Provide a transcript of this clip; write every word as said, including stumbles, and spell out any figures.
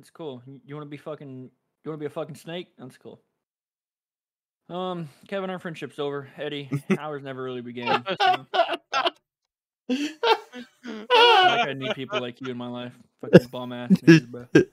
That's cool. You want to be fucking? You want to be a fucking snake? That's cool. Um, Kevin, our friendship's over. Eddie, ours never really began. So. Like I need people like you in my life. Fucking bum ass niggas, bro.